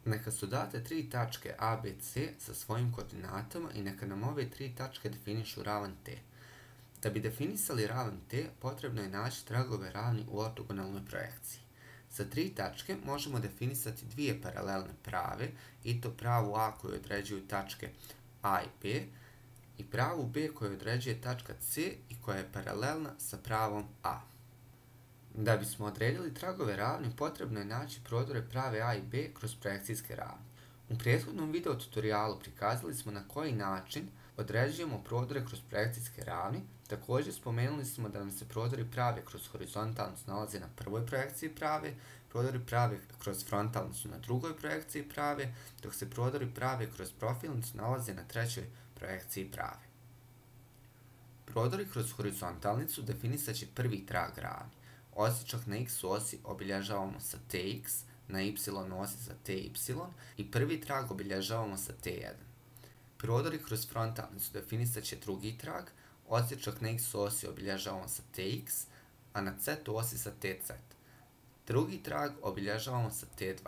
Neka su date tri tačke A, B, C sa svojim koordinatama i neka nam ove tri tačke definišu ravan T. Da bi definisali ravan T, potrebno je naći tragove ravni u ortogonalnoj projekciji. Za tri tačke možemo definisati dvije paralelne prave, i to pravu A koju određuju tačke A i B, i pravu B koju određuje tačka C i koja je paralelna sa pravom A. Da bismo odredili tragove ravni, potrebno je naći prodore prave A i B kroz projekcijske ravni. U prethodnom video tutorijalu prikazali smo na koji način određujemo prodore kroz projekcijske ravni. Također spomenuli smo da nam se prodori prave kroz horizontalnicu nalaze na prvoj projekciji prave, prodori prave kroz frontalnicu na drugoj projekciji prave, dok se prodori prave kroz profilnicu nalaze na trećoj projekciji prave. Prodori kroz horizontalnicu definisat će prvi trag ravni. Odsječak na x osi obilježavamo sa tx, na y osi sa ty i prvi trag obilježavamo sa t1. Prodori kroz frontalnicu definisat će drugi trag, odsječak na x osi obilježavamo sa tx, a na z osi sa tz. Drugi trag obilježavamo sa t2.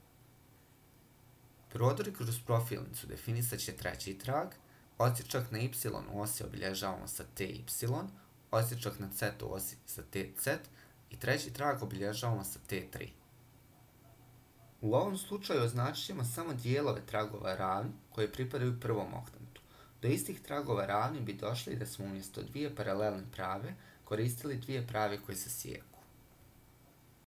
Prodori kroz profilnicu definisat će treći trag, odsječak na y osi obilježavamo sa ty, odsječak na z osi sa tz i treći trag obilježavamo sa t3. U ovom slučaju označit ćemo samo dijelove tragova ravni koje pripadaju prvom oktantu. Do istih tragova ravni bi došli da smo umjesto dvije paralelne prave koristili dvije prave koje se sijeku.